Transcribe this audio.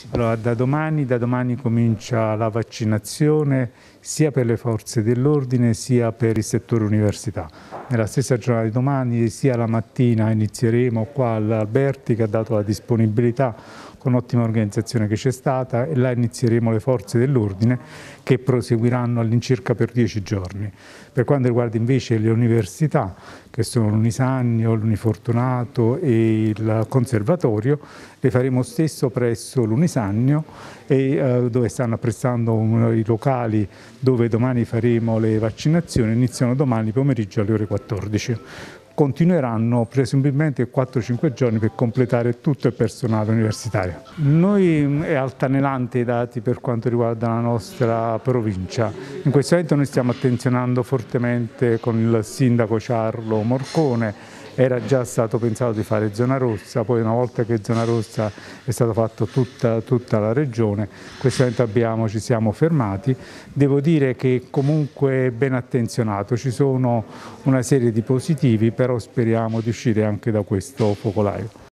Allora, da domani comincia la vaccinazione sia per le forze dell'ordine sia per il settore università. Nella stessa giornata di domani, sia la mattina, inizieremo qua all'Alberti che ha dato la disponibilità con ottima organizzazione che c'è stata, e là inizieremo le forze dell'ordine che proseguiranno all'incirca per 10 giorni. Per quanto riguarda invece le università, che sono l'Unisannio, l'Unifortunato e il Conservatorio, le faremo stesso presso l'Unisannio dove stanno apprestando i locali dove domani faremo le vaccinazioni. Iniziano domani pomeriggio alle ore 14. Continueranno presumibilmente 4-5 giorni per completare tutto il personale universitario. Noi è altalenante i dati per quanto riguarda la nostra provincia. In questo momento noi stiamo attenzionando fortemente con il sindaco Ciarlo Morcone. Era già stato pensato di fare zona rossa, poi una volta che zona rossa è stata fatta tutta la regione, in questo momento ci siamo fermati. Devo dire che comunque è ben attenzionato, ci sono una serie di positivi, però speriamo di uscire anche da questo focolaio.